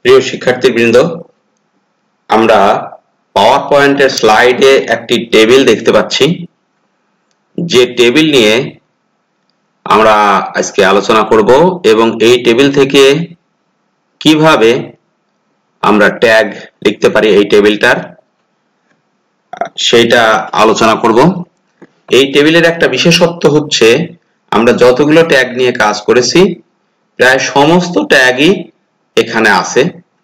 প্রিয় শিক্ষার্থীবৃন্দ, আমরা পাওয়ার পয়েন্টের স্লাইডে একটি টেবিল দেখতে পাচ্ছি। যে টেবিল নিয়ে আমরা আজকে আলোচনা করব এবং এই টেবিল থেকে কিভাবে আমরা ট্যাগ লিখতে পারি এই টেবিলটার, সেইটা আলোচনা করব। এই টেবিলের একটা বিশেষত্ব হচ্ছে আমরা যতগুলো ট্যাগ নিয়ে কাজ করেছি প্রায় সমস্ত ট্যাগই এখানে আছে,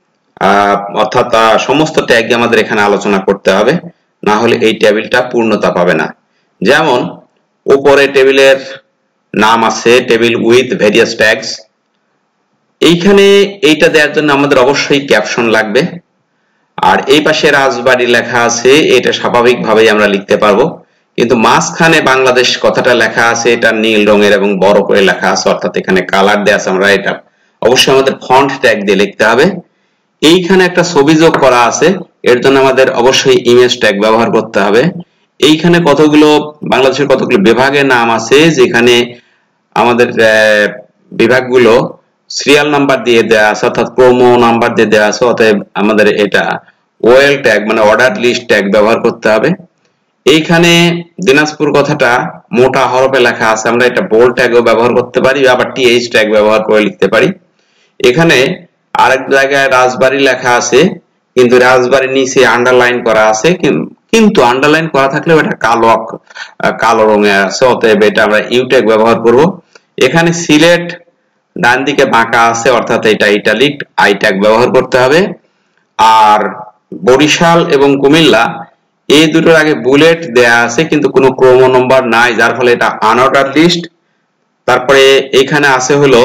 অর্থাৎ সমস্ত ট্যাগই আমাদের এখানে আলোচনা করতে হবে, না হলে এই টেবিলটা পূর্ণতা পাবে না। যেমন উপরে টেবিলের নাম আছে টেবিল উইথ ভেরিয়াস ট্যাগস। এইখানে এইটা দেওয়ার জন্য আমাদের অবশ্যই ক্যাপশন লাগবে, আর এই পাশে রাজবাড়ি লেখা আছে, এটা স্বাভাবিকভাবেই আমরা লিখতে পারবো, কিন্তু মাঝখানে বাংলাদেশ কথাটা লেখা আছে, এটা নীল রঙের এবং বড় করে লেখা আছে, অর্থাৎ এখানে কালার দেওয়া আছে। আমরা এটা অবশ্যই আমাদের ফন্ট ট্যাগ দিয়ে লিখতে হবে। এইখানে একটা ছবি যোগ করা আছে, এর জন্য আমাদের অবশ্যই ইমেজ ট্যাগ ব্যবহার করতে হবে। এইখানে কতগুলো বাংলাদেশের কতগুলো বিভাগের নাম আছে, যেখানে আমাদের বিভাগগুলো সিরিয়াল নাম্বার দিয়ে দেওয়া আছে, অর্থাৎ ক্রম নাম্বার দিয়ে দেওয়া আছে। অতএব আমাদের এটা ওএল ট্যাগ মানে অর্ডার লিস্ট ট্যাগ ব্যবহার করতে হবে। এইখানে দিনাজপুর কথাটা মোটা হরফে লেখা আছে, আমরা এটা বোল্ড ট্যাগও ব্যবহার করতে পারি, আবার টিএইচ ট্যাগ ব্যবহার করে লিখতে পারি। এখানে আরেক জায়গায় রাজবাড়ি লেখা আছে, কিন্তু রাজবাড়ির নিচে আন্ডারলাইন করা আছে, কিন্তু আন্ডারলাইন করা থাকলেও এটা কালো রঙে আছে, অতএব এটা আমরা ইউ ট্যাগ ব্যবহার করব। এখানে সিলেট ডান দিকে বাঁকা আছে, অর্থাৎ এটা ইটালিক, আই ট্যাগ ব্যবহার করতে হবে। আর বরিশাল এবং কুমিল্লা এই দুটোর আগে বুলেট দেয়া আছে, কিন্তু কোনো ক্রম নম্বর নাই, যার ফলে এটা আনঅর্ডার লিস্ট। তারপরে এখানে আছে হলো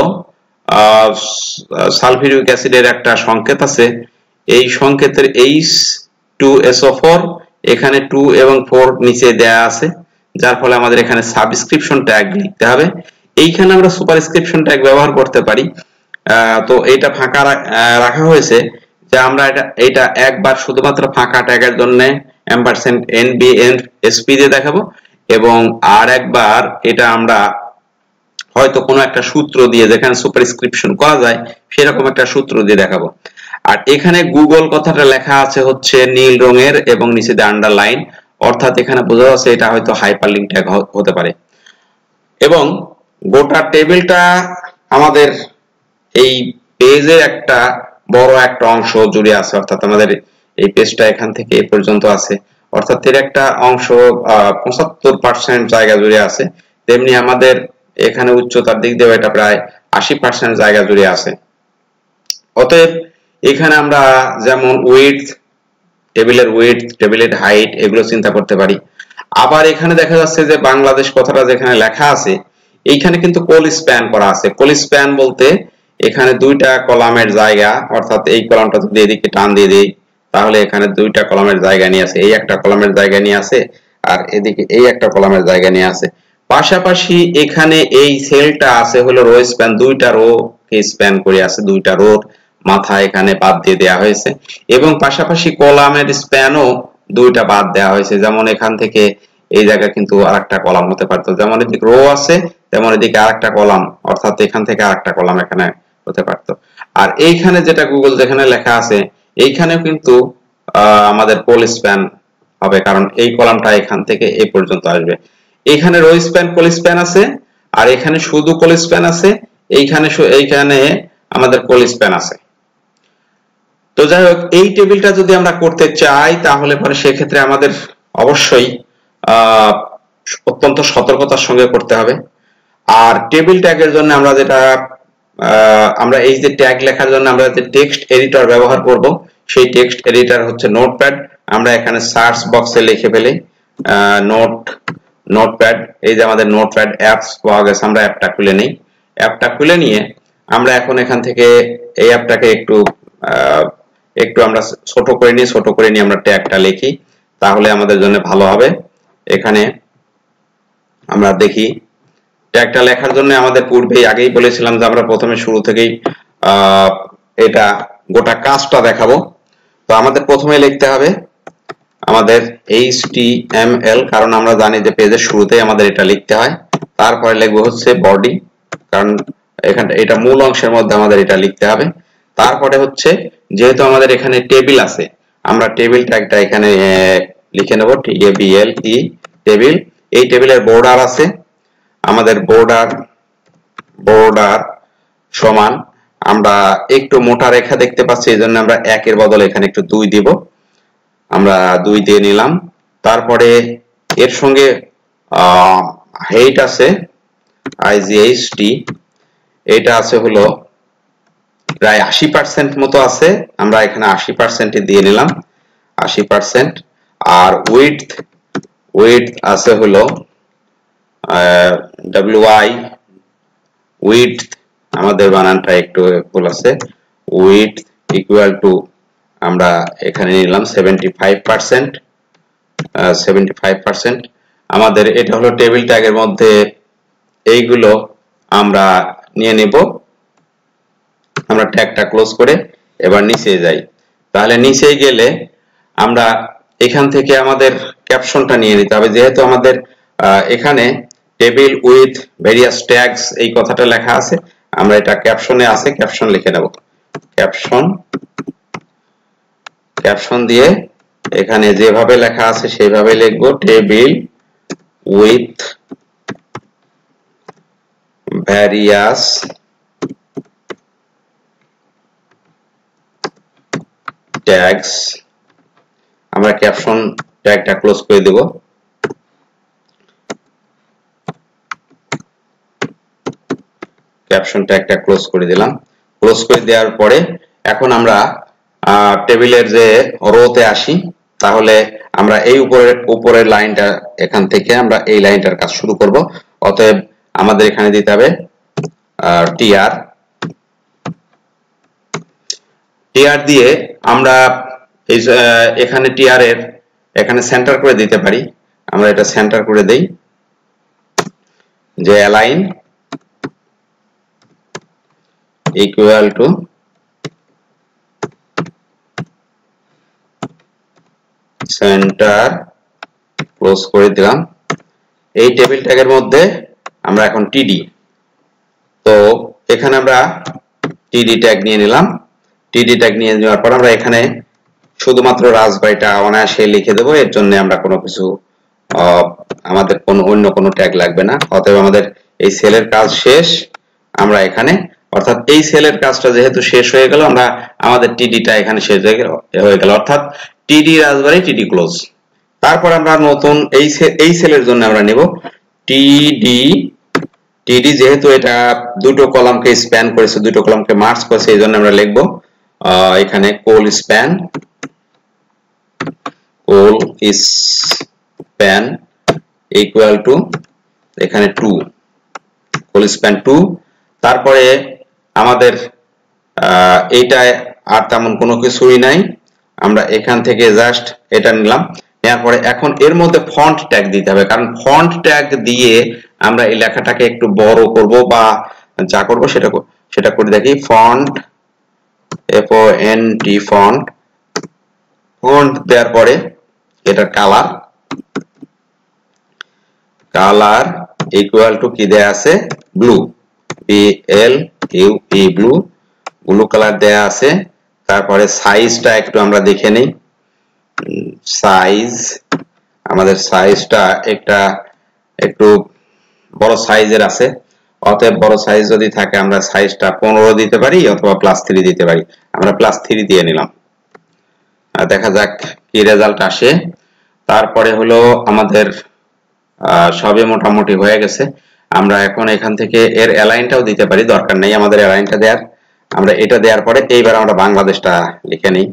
সালফিউরিক অ্যাসিডের একটা সংকেত আছে, এই সংকেতের H2SO4, এখানে 2 এবং 4 নিচে দেয়া আছে, যার ফলে আমাদের এখানে সাবস্ক্রিপশন ট্যাগ লিখতে হবে। এইখানে আমরা সুপারস্ক্রিপশন ট্যাগ ব্যবহার করতে পারি। তো এটা ফাঁকা রাখা হয়েছে যে আমরা এটা একবার শুধুমাত্র ফাঁকা ট্যাগের জন্য $NBNSP দিয়ে দেখাবো, এবং আর একবার এটা আমরা হয়তো কোনো একটা সূত্র দিয়ে, যেখানে সুপারস্ক্রিপশন করা যায় সেরকম একটা সূত্র দিয়ে দেখাবো। আর এখানে গুগল কথাটা লেখা আছে হচ্ছে নীল রঙের এবং নিচে দিয়ে আন্ডারলাইন, অর্থাৎ এখানে বোঝা যাচ্ছে এটা হয়তো হাইপারলিংক ট্যাগ হতে পারে। এবং গোটা টেবিলটা আমাদের এই পেজের একটা বড় একটা অংশ জুড়ে আছে, অর্থাৎ আমাদের এই পেজটা এখান থেকে এই পর্যন্ত আছে, অর্থাৎ এর একটা অংশ 75% জায়গা জুড়ে আছে। তেমনি আমাদের এখানে উচ্চতার দিক দিয়ে এটা প্রায় 80% জায়গা জুড়ে আছে। অতএব এখানে আমরা যেমন উইডথ, টেবিলের উইডথ, টেবিলের হাইট এগুলো চিন্তা করতে পারি। আবার এখানে দেখা যাচ্ছে যে বাংলাদেশ কথাটা যেখানে লেখা আছে, এইখানে কিন্তু কোল স্প্যান করা আছে। কোল স্প্যান বলতে এখানে দুইটা কলামের জায়গা, অর্থাৎ এই কলামটা যদি এদিকে টান দিয়ে দিই তাহলে এখানে দুইটা কলামের জায়গা নিয়ে আছে, এই একটা কলামের জায়গা নিয়ে আছে, আর এদিকে এই একটা কলামের জায়গা নিয়ে আছে। পাশাপাশি এখানে এই সেলটা আছে হলো রো স্প্যান, দুইটা রো কে স্প্যান করে আছে, দুইটা রোর মাথা এখানে বাদ দিয়ে দেওয়া হয়েছে, এবং পাশাপাশি কলামের স্প্যানও দুইটা বাদ দেওয়া হয়েছে। যেমন এখান থেকে এই জায়গা কিন্তু আরেকটা কলাম হতে পারতো, যেমন এদিকে রো আছে তেমন এদিকে আরেকটা কলাম, অর্থাৎ এখান থেকে আরেকটা কলাম এখানে হতে পারতো। আর এইখানে যেটা গুগল যেখানে লেখা আছে এইখানেও কিন্তু আমাদের কোল স্প্যান হবে, কারণ এই কলামটা এখান থেকে এই পর্যন্ত আসবে। এখানে রো স্প্যান কোল স্প্যান আছে, আর এখানে শুধু কোল স্প্যান আছে, এইখানে আমাদের কোল স্প্যান আছে। তো যাই হোক, এই টেবিলটা যদি আমরা করতে চাই তাহলে পরে সেক্ষেত্রে আমাদের অবশ্যই অত্যন্ত সতর্কতার সঙ্গে করতে হবে। আর টেবিল ট্যাগের জন্য আমরা এই যে ট্যাগ লেখার জন্য আমরা যে টেক্সট এডিটর ব্যবহার করব, সেই টেক্সট এডিটর হচ্ছে নোটপ্যাড। আমরা এখানে সার্চ বক্সে লিখে ফেলি নোটপ্যাড। এই যে আমাদের নোটপ্যাড অ্যাপস পাওয়া গেছে, আমরা অ্যাপটা খুলে নিই। অ্যাপটা খুলে নিয়ে আমরা এখন এখান থেকে এই অ্যাপটাকে একটু আমরা ছোট করে নিয়ে আমরা ট্যাগটা লিখি, তাহলে আমাদের জন্য ভালো হবে। এখানে আমরা দেখি ট্যাগটা লেখার জন্য আমাদের পূর্বেই আগেই বলেছিলাম যে আমরা প্রথমে শুরু থেকেই এটা গোটা কাজটা দেখাবো। তো আমাদের প্রথমে লিখতে হবে আমাদের HTML, কারণ আমরা জানি যে পেজের শুরুতেই আমাদের এটা লিখতে হয়। তারপরে লিখবো হচ্ছে বডি, কারণ এটা মূল অংশের মধ্যে আমাদের এটা লিখতে হবে। তারপরে হচ্ছে যেহেতু আমাদের এখানে টেবিল আছে, আমরা টেবিল ট্যাগটা এখানে লিখে নেব TABLE টেবিল। এই টেবিলের বর্ডার আছে, আমাদের বর্ডার সমান, আমরা একটু মোটা রেখা দেখতে পাচ্ছি, এই জন্য আমরা 1 এর বদলে এখানে একটু 2 দিব, আমরা 2 দিয়ে নিলাম। তারপরে এর সঙ্গে height আছে IGHT, এটা আছে হলো প্রায় 80% মতো আছে, আমরা এখানে 80% দিয়ে নিলাম, 80%। আর উইডথ আছে হলো WI উইডথ, আমাদের বানানটা একটু ভুল আছে, উইডথ ইকুয়াল টু আমরা এখানে নিলাম 75%। আমাদের এটা হলো টেবিল ট্যাগের মধ্যে এইগুলো আমরা নিয়ে নেব। আমরা ট্যাগটা ক্লোজ করে এবার নিচে যাই। তাহলে নিচে গেলে আমরা এখান থেকে আমাদের ক্যাপশনটা নিয়ে নিতে হবে, যেহেতু আমাদের এখানে টেবিল উইথ ভেরিয়াস ট্যাগস এই কথাটা লেখা আছে, আমরা এটা ক্যাপশনে আছে, ক্যাপশন লিখে নেব। ক্যাপশন দিয়ে এখানে যেভাবে লেখা আছে সেইভাবে লিখবো, টেবিল উইথ ভ্যারিয়াস ট্যাগস, আমরা ক্যাপশন ট্যাগটা ক্লোজ করে দেব। ক্যাপশন ট্যাগটা ক্লোজ করে দিলাম। ক্লোজ করে দেওয়ার পরে এখন আমরা টেবিলের যে রোতে আসি, তাহলে আমরা এই উপরের লাইনটা, এখান থেকে আমরা এই লাইনটার কাজ শুরু করব। অতএব আমাদের এখানে দিতে হবে টিআর দিয়ে আমরা এখানে টিআর এর এখানে সেন্টার করে দিতে পারি, আমরা এটা সেন্টার করে দেই, যে align equal to centre, close করে দিলাম। এই টেবিল ট্যাগের মধ্যে আমরা এখন টিডি, তো এখানে আমরা টিডি ট্যাগ নিয়ে নিলাম। টিডি ট্যাগ নিয়ে নেওয়ার পর আমরা এখানে শুধুমাত্র রাজবাড়িটা অনায়াসে লিখে দেবো, এর জন্য আমরা কোনো কিছু আমাদের অন্য কোনো ট্যাগ লাগবে না। অতএব আমাদের এই সেলের কাজ শেষ। আমরা এখানে অর্থাৎ এই সেলের কাজটা যেহেতু শেষ হয়ে গেল, আমরা আমাদের টিডিটা এখানে শেষ হয়ে গেল, অর্থাৎ টিডি রাজবাড়ি, টিডি ক্লোজ। তারপর আমরা নতুন এই সেলের জন্য আমরা নেব টিডি, যেহেতু এটা দুটো কলামকে স্প্যান করেছে, দুটো কলামকে মার্জ করেছে, এই জন্য আমরা লিখবো এখানে কোল স্প্যান ইকুয়াল টু এখানে 2, কোল স্প্যান 2। তারপরে আমাদের এইটায় আর তেমন কোনো কিছুই নাই, আমরা এখান থেকে জাস্ট এটা নিলাম। নেওয়ার পরে এখন এর মধ্যে ফন্ট ট্যাগ দিতে হবে, কারণ ফন্ট ট্যাগ দিয়ে আমরা এই লেখাটাকে একটু বড় করব বা যা করব সেটা করে দেখি। ফন্ট FONT ফন্ট দেওয়ার পরে এটা কালার ইকুয়াল টু কি দেয়া আছে, ব্লু, BLUE ব্লু কালার দেয়া আছে। তারপরে সাইজটা একটু আমরা দেখে নেই, আমাদের সাইজটা একটু বড় সাইজের আছে, অতএব বড় সাইজ যদি থাকে আমরা সাইজটা 15 দিতে পারি অথবা +3 দিতে পারি, আমরা +3 দিয়ে নিলাম। দেখা যাক কি রেজাল্ট আসে। তারপরে হলো আমাদের সবই মোটামুটি হয়ে গেছে। আমরা এখন এখান থেকে এর অ্যালাইনটাও দিতে পারি, দরকার নেই আমাদের অ্যালাইনটা দেওয়ার। আমরা এটা দেওয়ার পরে এইবার আমরা বাংলাদেশটা লিখে নিই,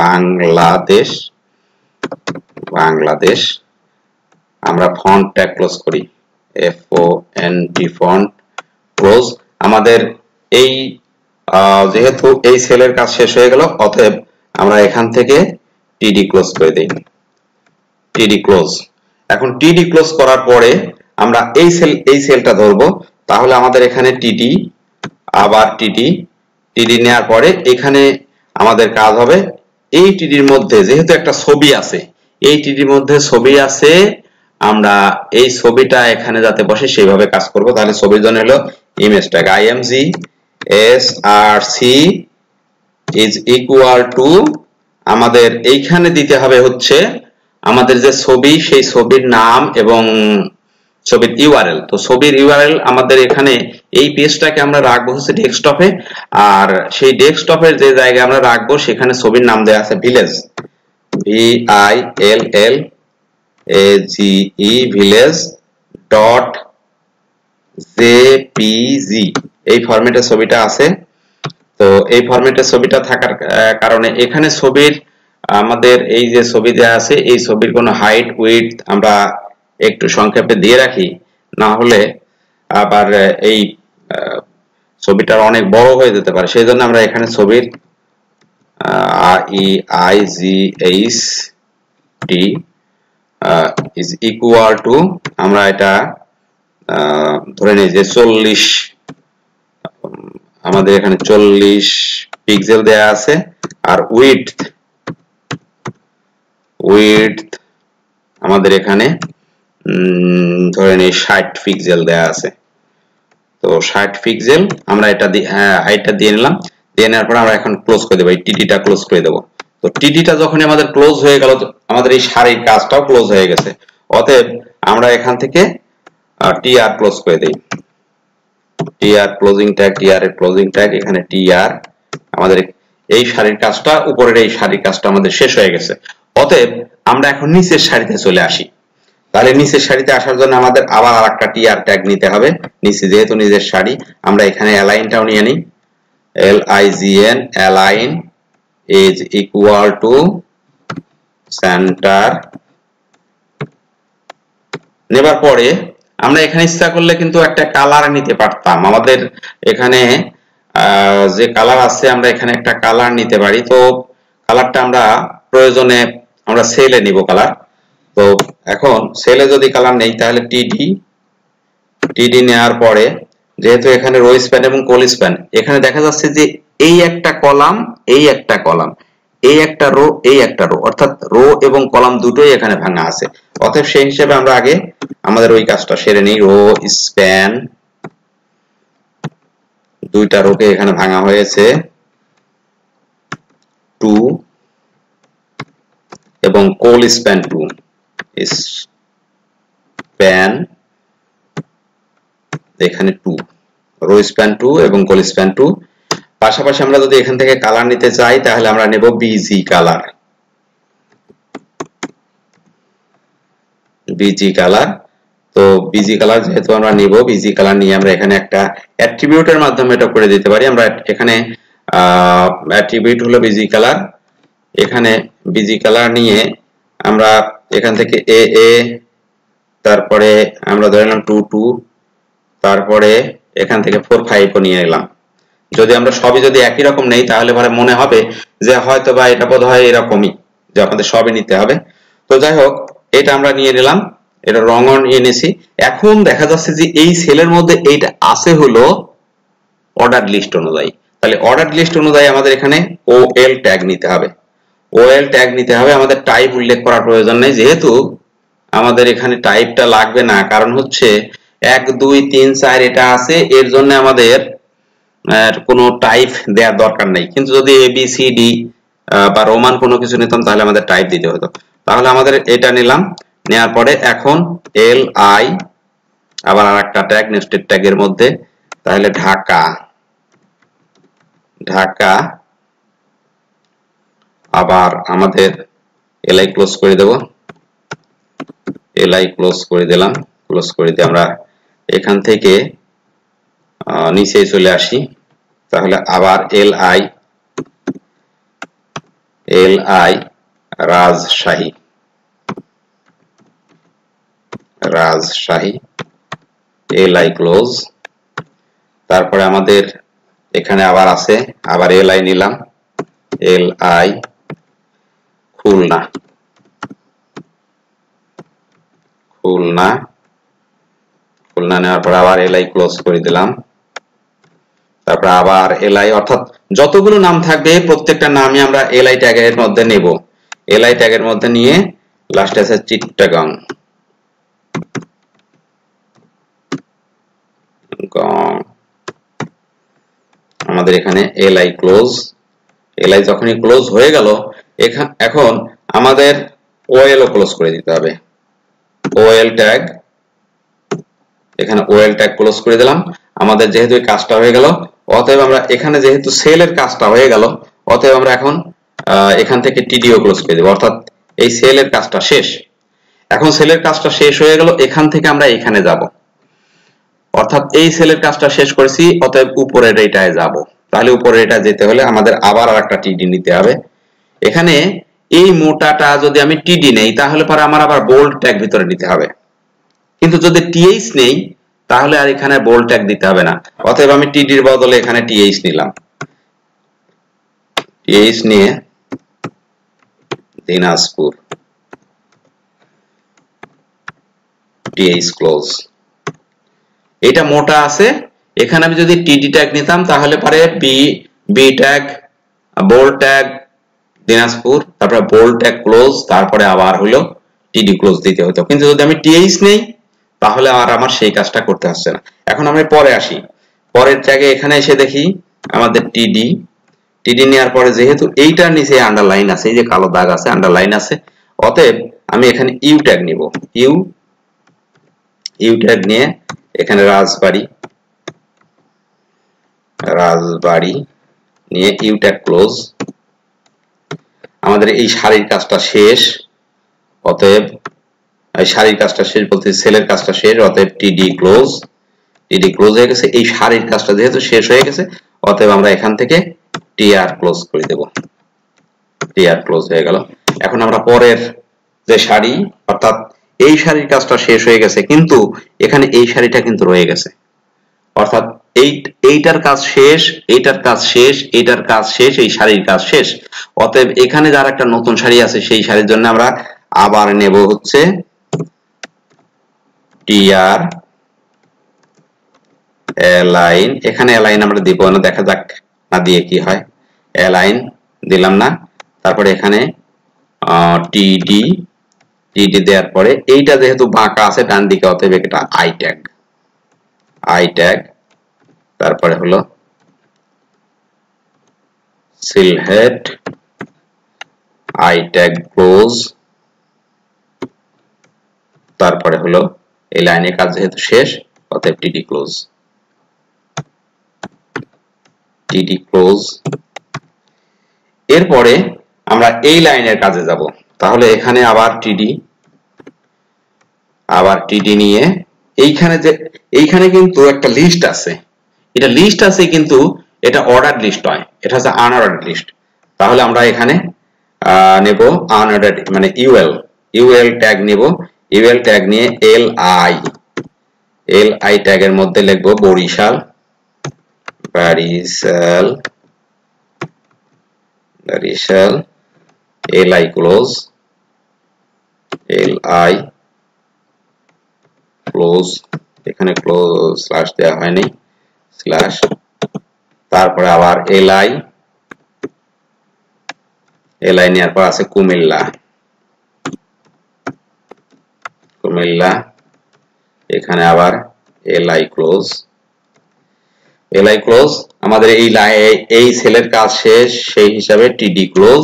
বাংলাদেশ। আমরা ফন্ট ট্যাগ ক্লোজ করি, FONT ফন্ট ক্লোজ। আমাদের এই যেহেতু এই সেলের কাজ শেষ হয়ে গেল, অতএব আমরা এখান থেকে টিডি ক্লোজ করে দেই, টিডি ক্লোজ। এখন টিডি ক্লোজ করার পরে আমরা এই সেলটা ধরবো, তাহলে আমাদের এখানে টিডি, আবার টিডি নেওয়ার পরে এখানে আমাদের কাজ হবে এই টিডির মধ্যে যেহেতু একটা ছবি আছে, এই টিডির মধ্যে ছবি আছে, আমরা এই ছবিটা এখানে যাতে বসে সেইভাবে কাজ করব। তাহলে ছবির জন্য হলো image tag IMG SRC is equal to আমাদের এইখানে দিতে হবে হচ্ছে আমাদের যে ছবি সেই ছবির নাম এবং ছবির ইউআরএল। তো ছবির ইউআরএল আমাদের এখানে এই পেজটাকে আমরা রাখবো হচ্ছে ডেস্কটপে, আর সেই ডেস্কটপের যে জায়গায় আমরা রাখবো সেখানে ছবির নাম দেওয়া আছে village, VILLAGE village dot JPG এই ফরম্যাটে ছবিটা আছে। তো এই ফরম্যাটে ছবিটা থাকার কারণে এখানে ছবির আমাদের এই যে ছবি দেওয়া আছে এই ছবির কোনো হাইট উইডথ আমরা একটু সংক্ষেপে দিয়ে রাখি, না হলে আবার এই ছবিটা অনেক বড় হয়ে যেতে পারে। সেই জন্য আমরা এখানে ছবির IEIGHT ইজ ইকুয়াল টু আমরা এটা ধরে নিই যে 40 আমাদের এখানে 40 পিক্সেল দেয়া আছে, আর উইডথ আমাদের এখানে ধরে নিই 60 পিক্সেল দেয়া আছে। তো 60 পিক্সেল আমরা এটা হাইটটা দিয়ে নিলাম, দিয়ে নেওয়ার পর আমরা এখন ক্লোজ করে দেব, এই টিটিটা ক্লোজ করে দেব। তো টিটিটা যখন আমাদের ক্লোজ হয়ে গেল আমাদের এই সারির কাজটাও ক্লোজ হয়ে গেছে। অতএব আমরা এখান থেকে টিআর ক্লোজ করে দেই, টিআর ক্লোজিং ট্যাগ, টিআর এর ক্লোজিং ট্যাগ, এখানে টিআর আমাদের এই সারির কাজটা উপরের এই সারির কাজটা আমাদের শেষ হয়ে গেছে। অতএব আমরা এখন নিচের সারিতে চলে আসি। তাহলে নিচের সারিতে আসার জন্য আমাদের আবার আরেকটা টিআর ট্যাগ নিতে হবে। নিচে যেহেতু নিচের সারি আমরা এখানে অ্যালাইনটাও নিয়ে নিই, LIGN align is equal to centre. নেবার পরে আমরা এখানে ইচ্ছা করলে কিন্তু একটা কালার নিতে পারতাম, আমাদের এখানে যে কালার আছে আমরা এখানে একটা কালার নিতে পারি। তো কালারটা আমরা প্রয়োজনে আমরা সেলে নিব কালার। তো এখন সেলে যদি কালার নেই তাহলে টিডি নেওয়ার পরে যেহেতু এখানে রো স্প্যান এবং কল স্প্যান, এখানে দেখা যাচ্ছে যে এই একটা কলাম, এই একটা কলাম, এই একটা রো, এই একটা রো, অর্থাৎ রো এবং কলাম দুটোই এখানে ভাঙা আছে। অতএব সেই হিসেবে আমরা আগে আমাদের ওই কাজটা সেরে নিই। রো স্প্যান দুইটা রোকে এখানে ভাঙা হয়েছে 2 এবং কল স্প্যান 2 স্প্যান এখানে 2, রো স্প্যান 2 এবং কল স্প্যান 2। পাশাপাশি আমরা যদি এখান থেকে কালার নিতে চাই তাহলে আমরা নেব বিজি কালার, তো বিজি কালার যেহেতু আমরা নিব, বিজি কালার নিয়ে আমরা এখানে একটা অ্যাট্রিবিউটের মাধ্যমে এটা করে দিতে পারি। আমরা এখানে অ্যাট্রিবিউট হলো বিজি কালার, এখানে বিজি কালার নিয়ে আমরা এখান থেকে এ তারপরে আমরা ধরে নিলাম 2 তারপরে এখান থেকে 4 5 নিয়ে এলাম। যদি আমরা সবই যদি একই রকম নেই তাহলে পরে মনে হবে যে হয়তো বা এটা বোধহয় এরকমই, যে আমাদের সবই নিতে হবে। তো যাই হোক এটা আমরা নিয়ে নিলাম, এটা রং অন এনেছি। এখন দেখা যাচ্ছে যে এই সেলের মধ্যে এইটা আছে হলো অর্ডার লিস্ট অনুযায়ী। তাহলে অর্ডার লিস্ট অনুযায়ী আমাদের এখানে OL ট্যাগ নিতে হবে, OL ট্যাগ নিতে হবে। আমাদের টাইপ উল্লেখ করার প্রয়োজন নেই, যেহেতু আমাদের এখানে টাইপটা লাগবে না, কারণ হচ্ছে 1 2 3 4 এটা আছে, এর জন্য আমাদের কোনো টাইপ দেওয়ার দরকার নেই। কিন্তু যদি ABCD বা রোমান কোনো কিছু নিতাম তাহলে আমাদের টাইপ দিতে হতো। তাহলে আমাদের এটা নিলাম, নেওয়ার পরে এখন LI আবার আরেকটা ট্যাগ নেস্টেড ট্যাগের মধ্যে, তাহলে ঢাকা আবার আমাদের LI ক্লোজ করে দেব, LI ক্লোজ করে দিলাম। ক্লোজ করে দিয়ে আমরা এখান থেকে নিচে চলে আসি। তাহলে আবার LI রাজশাহী LI ক্লোজ। তারপরে আমাদের এখানে আবার আছে, আবার LI নিলাম, LI খুলনা নেওয়ার পর আবার LI ক্লোজ করে দিলাম। তারপর আবার LI, অর্থাৎ যতগুলো নাম থাকবে প্রত্যেকটা নামই আমরা LI ট্যাগের মধ্যে নেব। LI ট্যাগের মধ্যে নিয়ে লাস্টে আছে চিট্টাগাং, আমাদের এখানে LI ক্লোজ, এলআই যখনই ক্লোজ হয়ে গেল, এখন আমাদের ওএল ও ক্লোজ করে দিতে হবে। ওএল ট্যাগ, এখানে ওএল ট্যাগ ক্লোজ করে দিলাম। আমাদের যেহেতু এই কাজটা হয়ে গেল, অতএব আমরা এখানে যেহেতু সেলের কাজটা হয়ে গেল, অতএব আমরা এখন এখান থেকে টিডিও ক্লোজ করে দেব, অর্থাৎ এই সেলের কাজটা শেষ। এখন সেলের কাজটা শেষ হয়ে গেল, এখান থেকে আমরা এখানে যাব, অর্থাৎ এই সেলের কাজটা শেষ করেছি, অতএব উপরের এটায় যাব। তাহলে উপরের এটা যেতে হলে আমাদের আবার আরেকটা টিডি নিতে হবে। এখানে এই মোটাটা যদি আমি টিডি নেই, তাহলে পরে আমার আবার বোল্ড ট্যাগ ভিতরে নিতে হবে। কিন্তু যদি টিএইচ নেই, তাহলে আর এখানে বোল্ড ট্যাগ দিতে হবে না। অতএব আমি টিডির বদলে এখানে টিএইচ নিলাম। টিএইচ নিয়ে দিনাজপুর, টিএইচ ক্লোজ। এটা মোটা আছে, এখানে আমি যদি টিডি ট্যাগ নিতাম তাহলে পরে B tag, bold tag Dinajpur, তারপরে বোল্ড ট্যাগ ক্লোজ, তারপরে আবার হলো টিডি ক্লোজ দিতে হতো। কিন্তু যদি আমি টিএইচ নেই, তাহলে আর আমার সেই কাজটা করতে হচ্ছে না। এখন আমি পরে আসি, পরের ট্যাগে এখানে এসে দেখি আমাদের টিডি নেওয়ার পরে যেহেতু এইটার নিচে আন্ডারলাইন আছে, এই যে কালো দাগ আছে, আন্ডারলাইন আছে, অতএব আমি এখানে ইউ ট্যাগ নিব। ইউ ট্যাগ নিয়ে এখানে রাজবাড়ি নিয়ে ইউ ট্যাগ ক্লোজ। আমাদের এই সারির কাজটা শেষ, অতএব এই সারির কাজটা শেষ বলতে সেলের কাজটা শেষ, অতএব টিডি ক্লোজ হয়ে গেছে। এই সারির কাজটা যেহেতু শেষ হয়ে গেছে, অতএব আমরা এখান থেকে টিআর ক্লোজ করে দেব। টিআর ক্লোজ হয়ে গেল। এখন আমরা পরের যে সারি, অর্থাৎ এই সারির কাজটা শেষ হয়ে গেছে, কিন্তু এখানে এই সারিটা কিন্তু রয়ে গেছে, অর্থাৎ এইটার কাজ শেষ, এইটার কাজ শেষ, এইটার কাজ শেষ, এই সারির কাজ শেষ। অতএব এখানে যার একটা নতুন সারি আছে, সেই সারির জন্য আমরা আবার নেব হচ্ছে টিআর অ্যালাইন। এখানে অ্যালাইন আমরা দিব না, দেখা যাক না দিয়ে কি হয়। অ্যালাইন দিলাম না, তারপরে এখানে টিডি দেওয়ার পরে এইটা যেহেতু বাঁকা আছে ডান দিকে, অতএব এটা আই ট্যাগ, তারপরে হলো সিলহেড আই ট্যাগ ক্লোজ, তারপরে হলো এই লাইনের কাজ যেহেতু শেষ, অতএব টিডি ক্লোজ। এরপরে আমরা এই লাইনের কাজে যাব। তাহলে এখানে আবার টিডি নিয়ে এইখানে কিন্তু একটা লিস্ট আছে, এটা লিস্ট আছে, কিন্তু এটা অর্ডার লিস্ট নয়, এটা হচ্ছে আনঅর্ডার্ড লিস্ট। তাহলে আমরা এখানে নেব আনঅর্ডার্ড, মানে ইউএল ট্যাগ নেব। ইউএল ট্যাগ নিয়ে এলআই ট্যাগের মধ্যে লিখব বরিশাল, এলআই ক্লোজ, এখানে ক্লোজ স্ল্যাশ দেওয়া হয়নি, স্ল্যাশ, তারপরে আবার এলআই নেওয়ার পর আছে কুমিল্লা, এখানে আবার এলআই ক্লোজ। আমাদের এই সেলের কাজ শেষ, সেই হিসাবে টিডি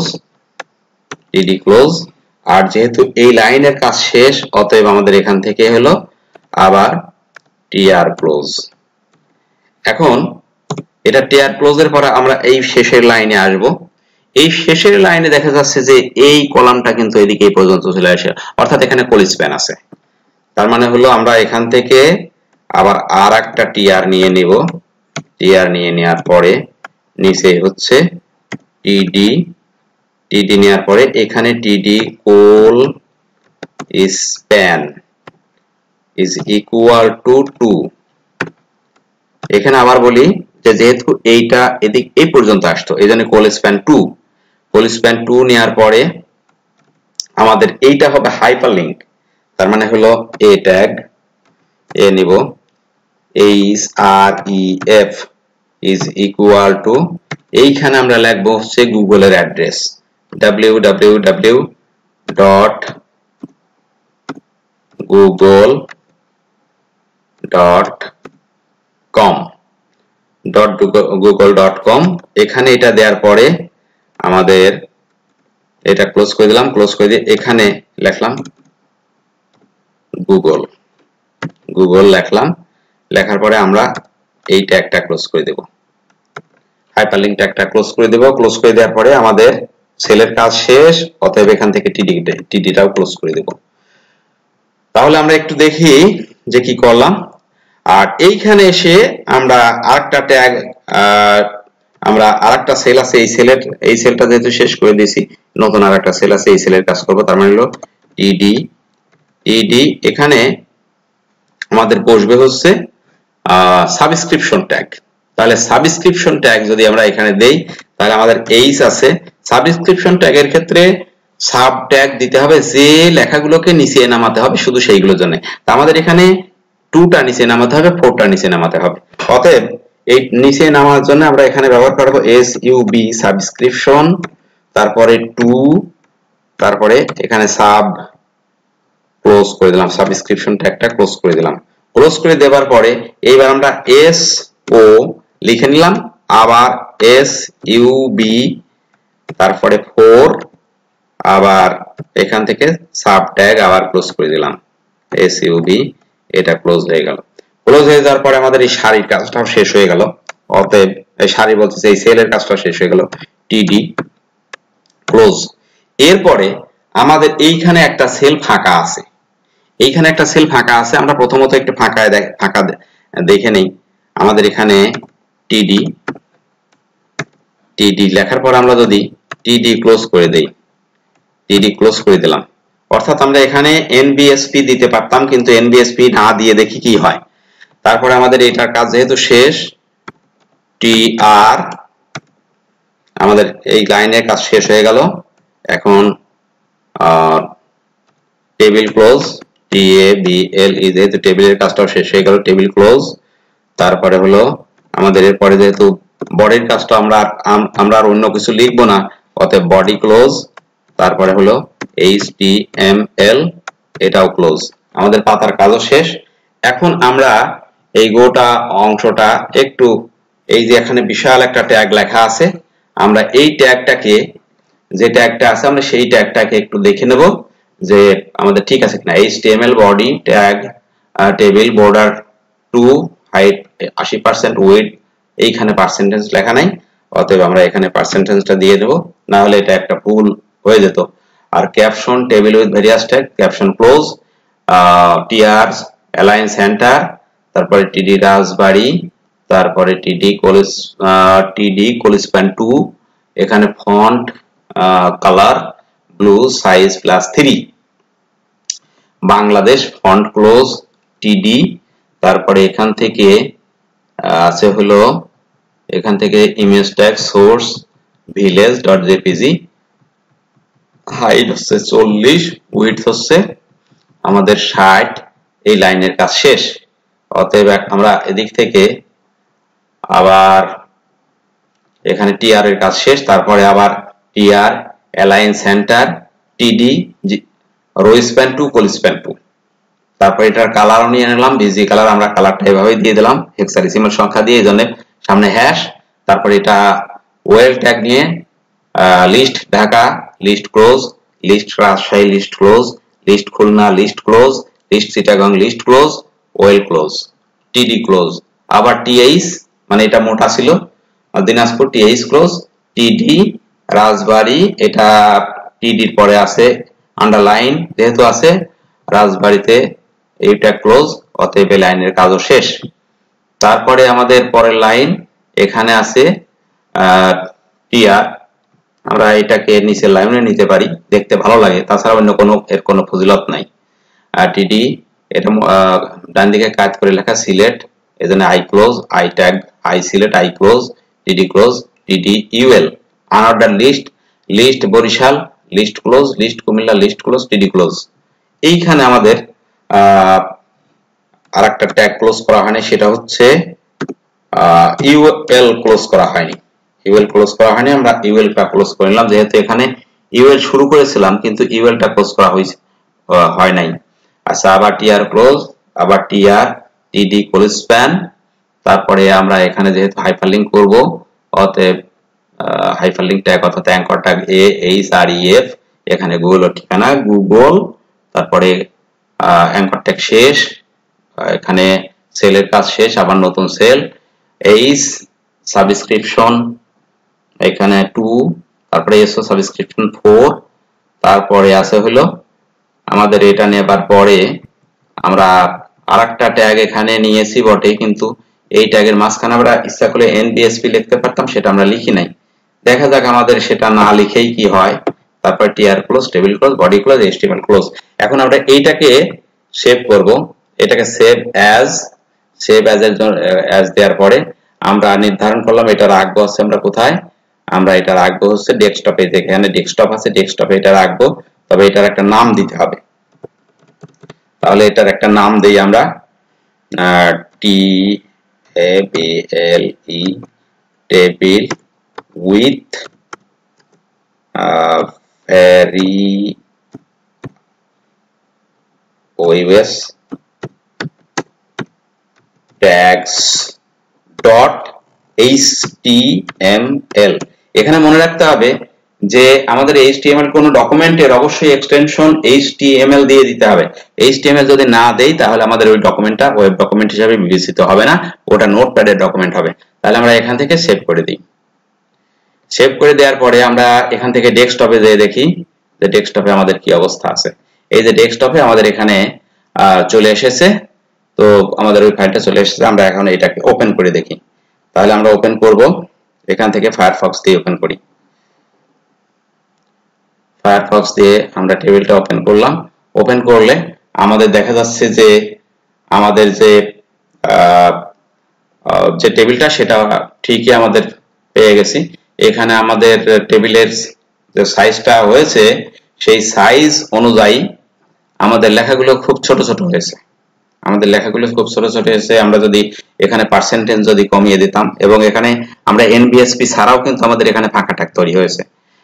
ক্লোজ। আর যেহেতু এই লাইনের কাজ শেষ, অতএব আমাদের এখান থেকে হলো আবার টিআর ক্লোজ। এখন এটা টিআর ক্লোজের পরে আমরা এই শেষের লাইনে আসব। এই শেষের লাইনে দেখা যাচ্ছে যে এই কলামটা কিন্তু এদিকে এই পর্যন্ত চলে আসে, অর্থাৎ এখানে কলি স্প্যান আছে। তার মানে হলো আমরা এখান থেকে আবার আর একটা টিআর নিয়ে নিব। টিআর নিয়ে নেওয়ার পরে নিচে হচ্ছে টিডি নেওয়ার পরে এখানে TD col span is equal to 2। এখানে আবার বলি যে যেহেতু এইটা এদিক এই পর্যন্ত আসতো, এই জন্য কোল স্প্যান 2 নেওয়ার পরে আমাদের এইটা হবে হাইপারলিংক। তার মানে হলো এ ট্যাগ নিব, href ইজ ইকুয়াল টু, এইখানে আমরা লিখবো হচ্ছে গুগলের অ্যাড্রেস www.google.com। এখানে এটা দেওয়ার পরে আমাদের এটা ক্লোজ করে দিলাম, ক্লোজ করে দিয়ে এখানে লিখলাম গুগল, গুগল লিখলাম, লেখার পরে আমরা এই ট্যাগটা ক্লোজ করে দেব, হাইপারলিংক ট্যাগটা ক্লোজ করে দেব। ক্লোজ করে দেওয়ার পরে আমাদের সেলের কাজ শেষ, অতএব এখান থেকে টিডিটাও ক্লোজ করে দেব। তাহলে আমরা একটু দেখি যে কি করলাম। আর এইখানে এসে আমরা আরেকটা ট্যাগ, আমরা আরেকটা সেল আছে, এই সেলটা যেহেতু শেষ করে দিয়েছি, নতুন আরেকটা সেল আছে, এই সেলের কাজ করব। তার মানে হলো ইডি, এখানে আমাদের বসবে হচ্ছে সাবস্ক্রিপশন ট্যাগ। তাহলে সাবস্ক্রিপশন ট্যাগ যদি আমরা এখানে দেই, তাহলে আমাদের এইচ আছে। সাবস্ক্রিপশন ট্যাগের ক্ষেত্রে সাব ট্যাগ দিতে হবে, যে লেখাগুলোকে নিচে নামাতে হবে শুধু সেইগুলোর জন্য। তা আমাদের এখানে 2টা নিচে নামাতে হবে, 4টা নিচে নামাতে হবে। অতএব এই নিচে নামার জন্য আমরা এখানে ব্যবহার করব SUB সাবস্ক্রিপশন, তারপরে 2, তারপরে এখানে সাব, ক্লোজ করে দিলাম, সাবস্ক্রিপশন ট্যাগটা ক্লোজ করে দিলাম। ক্লোজ করে দেওয়ার পরে এইবার আমরা SO লিখে নিলাম, আবার SUB, তারপরে 4, আবার এখান থেকে সাব ট্যাগ আবার ক্লোজ করে দিলাম SUB, এটা ক্লোজ হয়ে গেল। ক্লোজ হয়ে যাওয়ার পরে আমাদের এই সারির কাজটাও শেষ হয়ে গেল। অতএব এই সারি বলতেছে এই সেলের কাজটা শেষ হয়ে গেল, টিডি ক্লোজ। এরপরে আমাদের এইখানে একটা সেল ফাঁকা আছে, এইখানে একটা সেল ফাঁকা আছে। আমরা প্রথমত একটু ফাঁকা দেখে নেই। আমাদের এখানে টিডি লেখার পর আমরা যদি টিডি ক্লোজ করে দেই, টিডি ক্লোজ করে দিলাম, অর্থাৎ আমরা এখানে এনবিএসপি দিতে পারতাম, কিন্তু এনবিএসপি না দিয়ে দেখি কি হয়। তারপরে আমাদের এটার কাজ যেহেতু শেষ, টিআর, আমাদের এই লাইনের কাজ শেষ হয়ে গেল। এখন টেবিল ক্লোজ, TABLE, যেহেতু টেবিলের কাজটাও শেষ হয়ে গেল, টেবিল ক্লোজ। তারপরে হলো আমাদের এরপরে যেহেতু বডির কাজটা আমরা আর অন্য কিছু লিখবো না, অতএব বডি ক্লোজ। তারপরে হলো HTML, এটাও ক্লোজ। আমাদের পাতার কাজও শেষ। এখন আমরা এই গোটা অংশটা একটু, এই যে এখানে বিশাল একটা ট্যাগ লেখা আছে, আমরা এই ট্যাগটাকে, যে ট্যাগটা আছে আমরা সেই ট্যাগটাকে একটু দেখে নেব যে আমাদের ঠিক আছে কিনা। HTML body tag table border 2 height 80%, width এইখানে পার্সেন্টেজ লেখা নাই, অতএব আমরা এখানে পার্সেন্টেজটা দিয়ে দেব, না হলে এটা একটা ভুল হয়ে যেত। আর caption table with various tag, caption close, TR align centre, তারপরে টিডি রাজবাড়ি, তারপরে টিডি কোলিসপ্যান 2, এখানে font colour blue size +3, Bangladesh font close TD. তারপরে এখান থেকে আছে হলো, এখান থেকে image tag source village.jpg, height হচ্ছে 40, উইডথ হচ্ছে আমাদের 60। এই লাইনের কাজ শেষ। অতএব আমরা এদিক থেকে আবার এখানে টিআর এর কাজ শেষ। তারপরে আবার টিআর অ্যালাইন সেন্টার, টিডি রোইস্প্যান 2 কোলিসপ্যান 2। তারপর এটার কালারও নিয়ে নিলাম, বিজি কালার। আমরা কালারটা এভাবে দিয়ে দিলাম হেক্সাডেসিমাল সংখ্যা দিয়ে, এইজন্য সামনে হ্যাশ। তারপর এটা ওয়েল ট্যাগ নিয়ে list Dhaka, list close, list Rajshahi, list close, list Khulna, list close, list Chittagong, list close, OL close, TD close. আবার টিএইচ, মানে এটা মোটা ছিল, দিনাজপুর টিএইচ ক্লোজ, টিডি রাজবাড়ী, এটা টিডির পরে আছে আন্ডারলাইন যেহেতু আছে, রাজবাড়ীতে এইটা ক্লোজ। অতএব এই লাইনের কাজও শেষ। তারপরে আমাদের পরের লাইন এখানে আছে টিআর, আমরা এটাকে নিচের লাইনে নিতে পারি, দেখতে ভালো লাগে, তাছাড়া অন্য কোনো ফজিলত নাই। টিডি, এটা ডান দিকে কাজ করে লেখা সিলেক্ট, এজন্য I close, I tag, I select, I close, TD close, TD UL unordered list, list Barishal, list close, list Comilla, list close, TD close. এইখানে আমাদের আরেকটা ট্যাগ ক্লোজ করা হয়নি, সেটা হচ্ছে ইউএল ক্লোজ করা হয়নি। ইউএল ক্লোজ করা হয়নি, আমরা ইউএলটা ক্লোজ করে নিলাম, যেহেতু এখানে ইউএল শুরু করেছিলাম কিন্তু ইউএলটা ক্লোজ করা হয় নাই। আচ্ছা, আবার টিআর ক্লোজ, আবার টিআর টিডি কোলিসপ্যান। তারপরে আমরা এখানে যেহেতু হাইপারলিংক করব, অতএব হাইপারলিংক ট্যাগ অর্থাৎ অ্যাঙ্কর ট্যাগ AHREF, এখানে গুগলের ঠিকানা গুগল, তারপরে অ্যাঙ্কর ট্যাগ শেষ, এখানে সেলের কাজ শেষ, আবার নতুন সেল, এইচ সাবস্ক্রিপশন এখানে 2, তারপরে এসও সাবস্ক্রিপশন 4, তারপরে আছে হলো আমাদের এটা নেবার পরে আমরা আরেকটা ট্যাগ এখানে নিয়েছি বটে, কিন্তু এই ট্যাগের মাঝখানে আমরা ইচ্ছা করলে এনবিএসপি লিখতে পারতাম, সেটা আমরা লিখি নাই। দেখা যাক আমাদের সেটা না লিখেই কি হয়। তারপর TR close, table close, body close, HTML close. এখন আমরা এইটাকে সেভ করব, এটাকে সেভ অ্যাজ এর জন্য অ্যাজ দেওয়ার পরে আমরা নির্ধারণ করলাম এটা রাখবো হচ্ছে আমরা কোথায়, আমরা এটা রাখবো হচ্ছে ডেস্কটপে। এখানে ডেস্কটপ আছে, ডেস্কটপে এটা রাখবো, তবে এটার একটা নাম দিতে হবে। তাহলে এটার একটা নাম দেই আমরা TABLE table with various tags dot html। এখানে মনে রাখতে হবে যে আমাদের HTML কোন ডকুমেন্টের অবশ্যই এক্সটেনশন HTML দিয়ে দিতে হবে। HTML যদি না দেই তাহলে আমাদের ওই ডকুমেন্টটা ওয়েব ডকুমেন্ট হিসেবে বিবেচিত হবে না, ওটা নোটপ্যাডের ডকুমেন্ট হবে। তাহলে আমরা এখান থেকে সেভ করে দিই। সেভ করে দেওয়ার পরে আমরা এখান থেকে ডেস্কটপে যেয়ে দেখি যে ডেস্কটপে আমাদের কি অবস্থা আছে। এই যে ডেস্কটপে আমাদের এখানে চলে এসেছে, তো আমাদের ওই ফাইলটা চলে এসেছে। আমরা এখন এটাকে ওপেন করে দেখি। তাহলে আমরা ওপেন করব, এখান থেকে ফায়ারফক্স দিয়ে ওপেন করি। ফায়ারফক্স দিয়ে আমরা টেবিলটা ওপেন করলাম। ওপেন করলে আমাদের দেখা যাচ্ছে যে আমাদের যে টেবিলটা সেটা ঠিকই আমাদের পেয়ে গেছি। এখানে আমাদের টেবিলের যে সাইজটা হয়েছে সেই সাইজ অনুযায়ী আমাদের লেখাগুলো খুব ছোট ছোট হয়েছে। আমরা যদি এখানে পার্সেন্টেজ যদি কমিয়ে দিতাম, এবং এখানে আমরা এনবিএসপি ছাড়াও কিন্তু আমাদের এখানে ফাঁকা ট্যাগ তৈরি হয়েছে।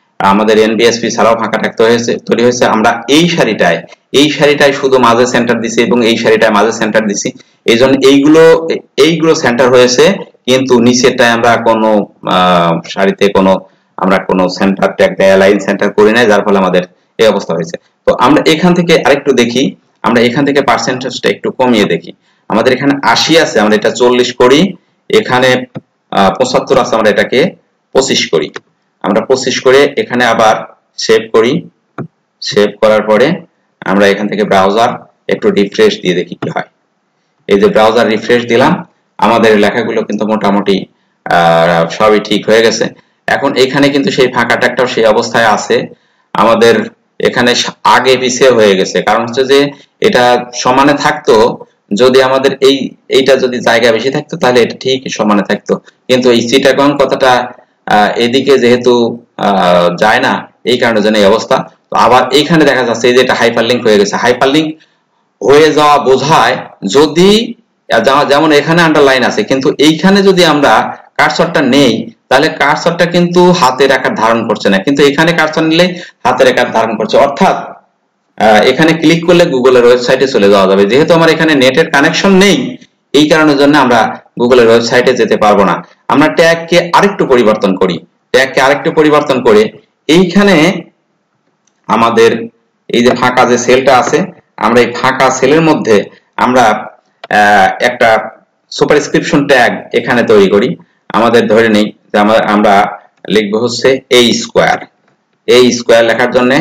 আমরা এই সারিটায় শুধু মাঝে সেন্টার দিছি এবং এই সারিটায় মাঝে সেন্টার দিছি। এই জন্য এইগুলো সেন্টার হয়েছে, কিন্তু নিচেরটায় আমরা কোনো সারিতে আমরা কোনো সেন্টার ট্যাগ অ্যালাইন সেন্টার করি নাই, যার ফলে আমাদের এই অবস্থা হয়েছে। তো আমরা এখান থেকে আরেকটু দেখি, আমরা এখান থেকে পার্সেন্টেজটা একটু কমিয়ে দেখি। আমাদের এখানে 80 আছে, আমরা এটা 40 করি। এখানে 75 আছে, আমরা এটাকে 25 করি। আমরা 25 করে এখানে আবার সেভ করি। সেভ করার পরে আমরা এখান থেকে ব্রাউজার একটু রিফ্রেশ দিয়ে দেখি কি হয়। এই যে ব্রাউজার রিফ্রেশ দিলাম, আমাদের লেখাগুলো কিন্তু মোটামুটি সবই ঠিক হয়ে গেছে। এখন এখানে কিন্তু সেই ফাঁকা ট্যাগটাও সেই অবস্থায় আছে। আমাদের এখানে আগে পিছিয়ে হয়ে গেছে, কারণ হচ্ছে যে এটা সমানে থাকতো, যদি আমাদের এইটা যদি জায়গা বেশি থাকতো তাহলে এটা ঠিক সমানে থাকতো, কিন্তু এই চিটাগং কথাটা এদিকে যেহেতু যায় না, এই কারণে যেন এই অবস্থা। তো আবার এইখানে দেখা যাচ্ছে এই যে এটা হাইপারলিংক হয়ে গেছে। হাইপারলিংক হয়ে যাওয়া বোঝায় যদি যেমন এখানে আন্ডারলাইন আছে, কিন্তু এইখানে যদি আমরা কার্সরটা নেই তাহলে কার্সরটা কিন্তু হাতের আকার ধারণ করছে না, কিন্তু এখানে কার্সর নিলে হাতের আকার ধারণ করছে। অর্থাৎ এখানে ক্লিক করলে গুগলের ওয়েবসাইটে চলে যাওয়া যাবে। যেহেতু আমার এখানে নেটের কানেকশন নেই, এই কারণের জন্য আমরা গুগলের ওয়েবসাইটে যেতে পারবো না। আমরা ট্যাগকে আরেকটু পরিবর্তন করে এইখানে আমাদের এই যে ফাঁকা যে সেলটা আছে, আমরা এই ফাঁকা সেলের মধ্যে আমরা একটা সুপারস্ক্রিপশন ট্যাগ এখানে তৈরি করি। আমাদের ধরে নেই যে আমরা লিখবো হচ্ছে এই স্কোয়ার লেখার জন্য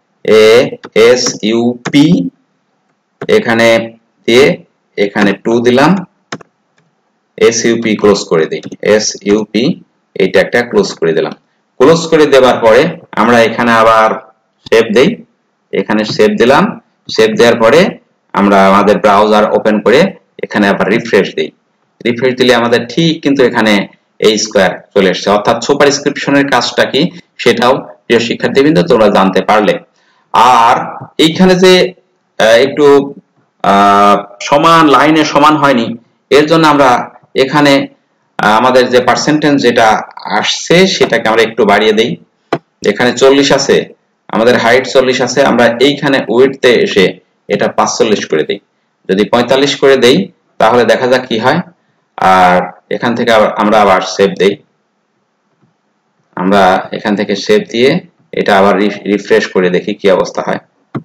ASUP এখানে দিয়ে এখানে 2 দিলাম, SUP ক্লোজ করে দিই। SUP এই ট্যাগটা ক্লোজ করে দিলাম। ক্লোজ করে দেওয়ার পরে আমরা এখানে আবার সেভ দেই। এখানে সেভ দিলাম। সেভ দেওয়ার পরে আমরা আমাদের ব্রাউজার ওপেন করে এখানে আবার রিফ্রেশ দিই। রিফ্রেশ দিলে আমাদের ঠিক কিন্তু এখানে এই স্কোয়ার চলে এসেছে। অর্থাৎ সুপারস্ক্রিপশনের কাজটা কি সেটাও প্রিয় শিক্ষার্থীবৃন্দ তোমরা জানতে পারলে। আর এইখানে যে একটু সমান লাইনে সমান হয়নি, এর জন্য আমরা এখানে আমাদের যে পার্সেন্টেজ যেটা আসছে সেটাকে আমরা একটু বাড়িয়ে দেই। এখানে 40 আছে, আমাদের হাইট 40 আছে, আমরা এইখানে উইডথে এসে এটা 45 করে দেই। যদি 45 করে দেই তাহলে দেখা যাক কি হয়। আর এখান থেকে আমরা আবার সেভ দেই। আমরা এখান থেকে সেভ দিয়ে এটা আবার রিফ্রেশ করে দেখি কি অবস্থা হয়।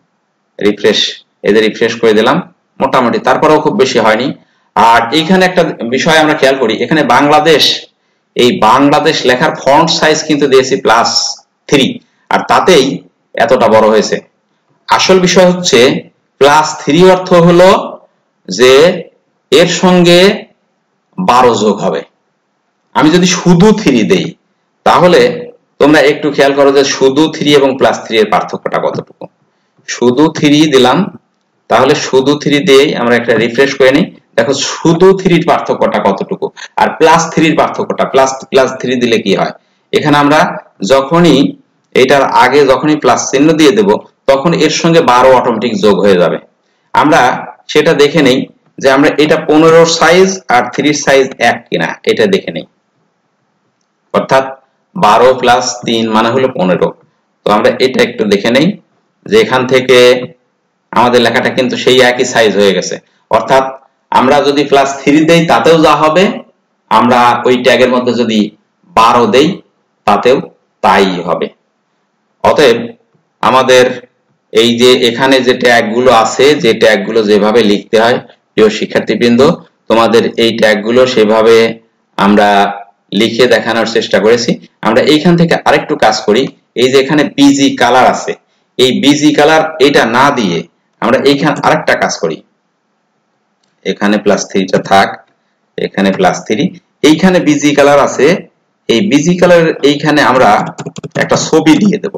রিফ্রেশ করে দিলাম, মোটামুটি, তারপরেও খুব বেশি হয়নি। আর এইখানে একটা বিষয় আমরা খেয়াল করি, এখানে বাংলাদেশ, এই বাংলাদেশ লেখার ফন্ট সাইজ কিন্তু দিয়েছি +3, আর তাতেই এতটা বড় হয়েছে। আসল বিষয় হচ্ছে +3 অর্থ হলো যে এর সঙ্গে 12 যোগ হবে। আমি যদি শুধু 3 দেই তাহলে তোমরা একটু খেয়াল করো যে শুধু 3 এবং +3 এর পার্থক্যটা কতটুকু। শুধু 3 দিলাম, তাহলে শুধু 3 দিয়েই আমরা একটা রিফ্রেশ করে নিই, দেখো শুধু 3 এর পার্থক্যটা কতটুকু, আর +3 এর পার্থক্যটা, +3 দিলে কি হয়, এখানে আমরা যখনই এটার আগে যখনই প্লাস চিহ্ন দিয়ে দেব তখন এর সঙ্গে 12 অটোমেটিক যোগ হয়ে যাবে। আমরা সেটা দেখে নেই যে আমরা এটা 15 সাইজ আর 3 সাইজ এক কিনা, এটা দেখে নেই। অর্থাৎ 12 + 3 মানে হলো 15। তো আমরা এটা একটু দেখে নেই যে এখান থেকে আমাদের লেখাটা কিন্তু সেই একই সাইজ হয়ে গেছে। অর্থাৎ আমরা যদি +3 দেই তাতেও যা হবে, আমরা ওই ট্যাগের মধ্যে যদি 12 দেই তাতেও তাই হবে। অতএব আমাদের এই যে এখানে যে ট্যাগগুলো আছে, যে ট্যাগগুলো যেভাবে লিখতে হয়, প্রিয় শিক্ষার্থীবৃন্দ, তোমাদের এই ট্যাগগুলো সেভাবে আমরা লিখে দেখানোর চেষ্টা করেছি। আমরা এইখান থেকে আরেকটু কাজ করি, এই যে এখানে বিজি কালার আছে, এই বিজি কালার এটা না দিয়ে আমরা এইখানে আরেকটা কাজ করি, এখানে +3টা থাক, এখানে +3, এইখানে বিজি কালার আছে, এই বিজি কালার এইখানে আমরা একটা ছবি দিয়ে দেব,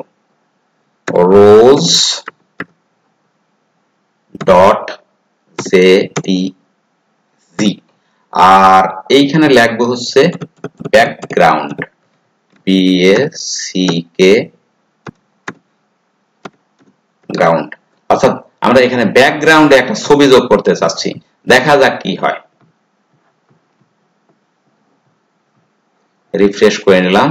rose.jpg, আর এইখানে লিখবো হচ্ছে ব্যাকগ্রাউন্ড, BACK গ্রাউন্ড। অর্থাৎ আমরা এখানে ব্যাকগ্রাউন্ডে একটা ছবি যোগ করতে চাচ্ছি, দেখা যাক কি হয়। রিফ্রেশ করে নিলাম,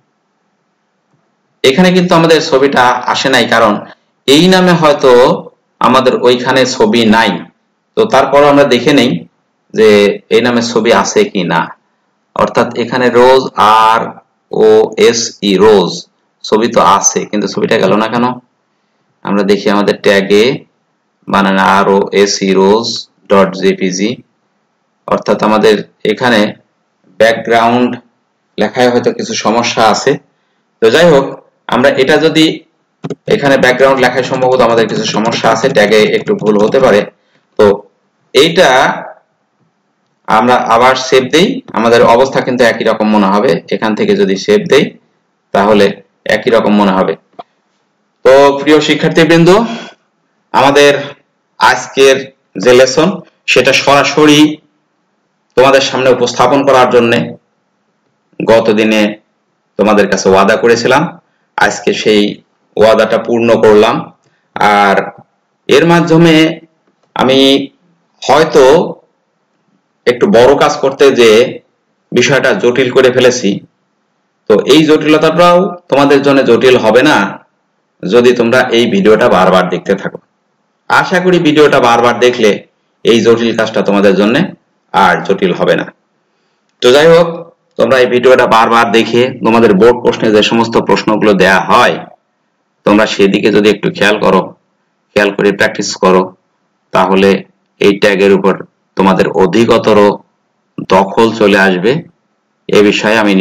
এখানে কিন্তু আমাদের ছবিটা আসে নাই, কারণ এই নামে হয়তো আমাদের ওইখানে ছবি নাই। তো তারপর আমরা দেখে নেই যে এই নামে ছবি আছে কি না। অর্থাৎ এখানে রোজ, ROSE, রোজ ছবি তো আছে, কিন্তু ছবিটা গেল না কেন। আমরা দেখি আমাদের ট্যাগে বানানো ROSE, rose.jpg, অর্থাৎ আমাদের এখানে ব্যাকগ্রাউন্ড লেখায় হয়তো কিছু সমস্যা আছে। তো যাই হোক, আমরা এটা যদি এখানে ব্যাকগ্রাউন্ড লেখায় সম্ভবত আমাদের কিছু সমস্যা আছে, ট্যাগে একটু ভুল হতে পারে। তো এইটা আমরা আবার সেভ দেই, আমাদের অবস্থা কিন্তু একই রকম মনে হবে। এখান থেকে যদি সেভ দেই তাহলে একই রকম মনে হবে। তো প্রিয় শিক্ষার্থীবৃন্দ, আমাদের আজকের যে লেসন সেটা সরাসরি তোমাদের সামনে উপস্থাপন করার জন্য গত দিনে তোমাদের কাছে ওয়াদা করেছিলাম, আজকে সেই ওয়াদাটা পূর্ণ করলাম। আর এর মাধ্যমে আমি হয়তো একটু বড় কাজ করতে যে বিষয়টা জটিল করে ফেলেছি। তো এই জটিলতাটাও তোমাদের জন্য জটিল হবে না যদি তোমরা এই ভিডিওটা বারবার দেখতে থাকো। আশা করি ভিডিওটা বারবার দেখলে এই জটিল কাজটা তোমাদের জন্য আর জটিল হবে না। তো যাই হোক, তোমরা এই ভিডিওটা বারবার দেখে তোমাদের বোর্ড প্রশ্নে যে সমস্ত প্রশ্নগুলো দেয়া হয় তোমরা সেদিকে যদি একটু খেয়াল করে প্র্যাকটিস করো, তাহলে এই ট্যাগের উপর তোমাদের অধিকতর দখল চলে আসবে, এ বিষয়ে আমি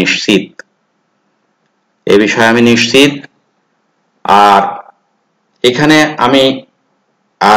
নিশ্চিত। আর এখানে আমি আর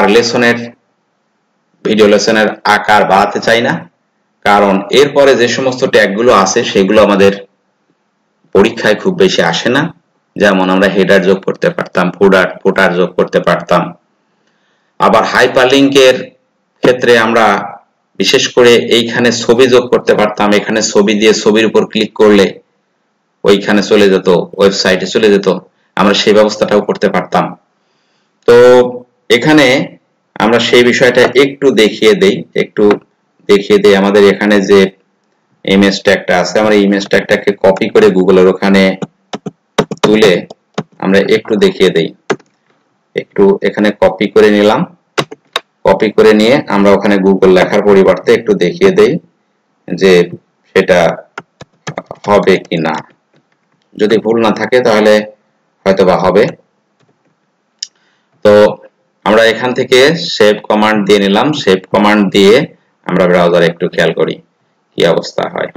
ভিডিও লেসনের আকার বাড়াতে চাই না, কারণ এরপরে যে সমস্ত ট্যাগগুলো আছে সেগুলো আমাদের পরীক্ষায় খুব বেশি আসে না। যেমন আমরা হেডার যোগ করতে পারতাম, ফুটার যোগ করতে পারতাম, আবার হাইপারলিংকের ক্ষেত্রে আমরা বিশেষ করে এইখানে ছবি যোগ করতে পারতাম। এখানে ছবি দিয়ে ছবির উপর ক্লিক করলে ওইখানে চলে যেত, ওয়েবসাইটে চলে যেত, আমরা সেই ব্যবস্থাটাও করতে পারতাম। তো এখানে আমরা সেই বিষয়টা একটু দেখিয়ে দেই। আমাদের এখানে যে ইমেজ ট্যাগটা আছে, আমরা ইমেজ ট্যাগটাকে কপি করে গুগলের ওখানে তুলে আমরা একটু দেখিয়ে দেই। একটু এখানে কপি করে নিলাম, কপি করে নিয়ে আমরা ওখানে গুগল লেখার পরিবর্তে একটু দেখিয়ে দেই যে সেটা হবে কি না। যদি ভুল না থাকে তাহলে হয়তোবা হবে। তো আমরা এখান থেকে সেভ কমান্ড দিয়ে নিলাম। সেভ কমান্ড দিয়ে আমরা ব্রাউজারে একটু খেয়াল করি কি অবস্থা হয়।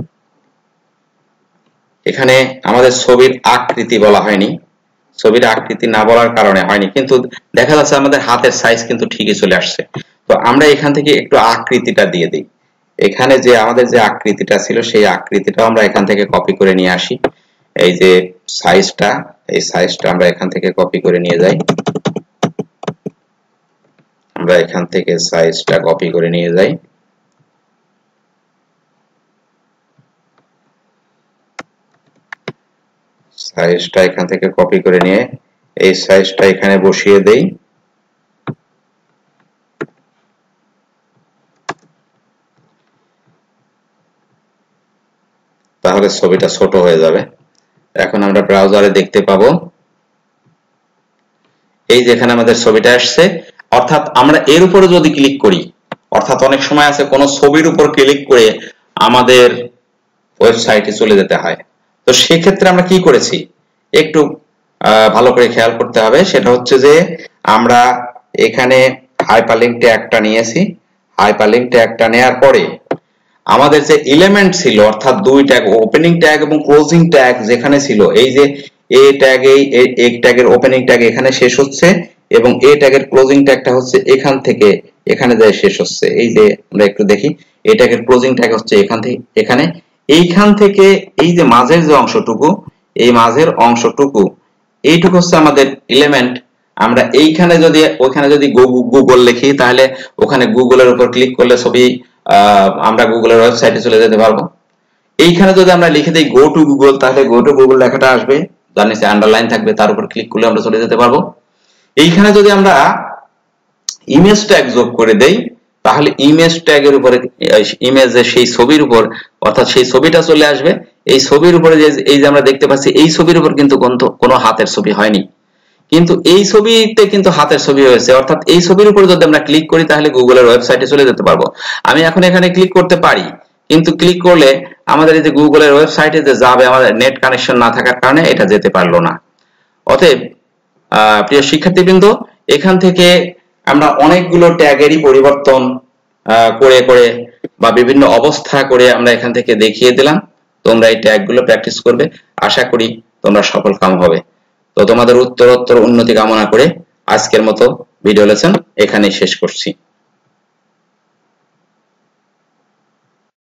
এখানে আমাদের ছবির আকৃতি বলা হয়নি, ছবির আকৃতি না বলার কারণে হয়নি, কিন্তু দেখা যাচ্ছে আমাদের হাতের সাইজ কিন্তু ঠিকই চলে আসছে। তো আমরা এখান থেকে একটু আকৃতিটা দিয়ে দিই। এখানে যে আমাদের যে আকৃতিটা ছিল সেই আকৃতিটা আমরা এখান থেকে কপি করে নিয়ে আসি। এই যে সাইজটা, এই সাইজটা আমরা এখান থেকে কপি করে নিয়ে যাই। আমরা এখান থেকে সাইজটা কপি করে নিয়ে যাই। সাইজটা এখান থেকে কপি করে নিয়ে এই সাইজটা এখানে বসিয়ে দেই। তাহলে ছবিটা ছোট হয়ে যাবে। এখন আমরা ব্রাউজারে দেখতে পাবো এই যে এখানে আমাদের ছবিটা আসছে। অর্থাৎ আমরা এর উপরে যদি ক্লিক করি, অর্থাৎ অনেক সময় আছে কোন ছবির উপর ক্লিক করে আমাদের ওয়েবসাইটে চলে যেতে হয়। তো সেক্ষেত্রে আমরা কি করেছি একটু ভালো করে খেয়াল করতে হবে। সেটা হচ্ছে যে আমরা এখানে হাইপারলিংক ট্যাগটা নিয়েছি। হাইপারলিংক ট্যাগটা নেওয়ার পরে আমাদের যে এলিমেন্ট ছিল, অর্থাৎ দুই ট্যাগ, ওপেনিং ট্যাগ এবং ক্লোজিং ট্যাগ যেখানে ছিল, এই যে এ ট্যাগ, এই ট্যাগের ওপেনিং ট্যাগ এখানে শেষ হচ্ছে এবং এ ট্যাগের ক্লোজিং ট্যাগটা হচ্ছে এখান থেকে এখানে যায় শেষ হচ্ছে। এই যে আমরা একটু দেখি, এ ট্যাগের ক্লোজিং ট্যাগ হচ্ছে এখান থেকে এখানে, এইখান থেকে এই যে মাঝের যে অংশটুকু, এই মাঝের অংশটুকু, এইটুকু হচ্ছে আমাদের এলিমেন্ট। আমরা এইখানে যদি ওখানে যদি গুগল লিখি তাহলে ওখানে গুগলের উপর ক্লিক করলে ছবি আমরা গুগলের ওয়েবসাইটে চলে যেতে পারবো। এইখানে যদি আমরা লিখে দেই গো টু গুগল, তাহলে গো টু গুগল লেখাটা আসবে, যার নিচে আন্ডারলাইন থাকবে, তার উপর ক্লিক করলে আমরা চলে যেতে পারবো। এইখানে যদি আমরা ইমেজ ট্যাগ যোগ করে দেই তাহলে ইমেজ ট্যাগের উপরে ইমেজের সেই ছবির উপর, অর্থাৎ সেই ছবিটা চলে আসবে। এই ছবির উপরে যে এই যে আমরা দেখতে পাচ্ছি এই ছবির উপর কিন্তু কোনো হাতের ছবি হয়নি, কিন্তু এই ছবিতে কিন্তু হাতের ছবি হয়েছে। অর্থাৎ এই ছবির উপর যদি আমরা ক্লিক করি তাহলে গুগলের ওয়েবসাইটে চলে যেতে পারবো। আমি এখন এখানে ক্লিক করতে পারি, কিন্তু ক্লিক করলে আমাদের এই যে গুগলের ওয়েবসাইটে যে যাবে, আমাদের নেট কানেকশন না থাকার কারণে এটা যেতে পারলো না। অতএব প্রিয় শিক্ষার্থীবৃন্দ, এখান থেকে আমরা অনেকগুলো ট্যাগেরই পরিবর্তন করে করে বা বিভিন্ন অবস্থা করে আমরা এখান থেকে দেখিয়ে দিলাম। তোমরা এই ট্যাগগুলো প্র্যাকটিস করবে, আশা করি তোমরা সফল কাম হবে। তো তোমাদের উত্তরোত্তর উন্নতি কামনা করে আজকের মতো ভিডিও লেসন এখানেই শেষ করছি।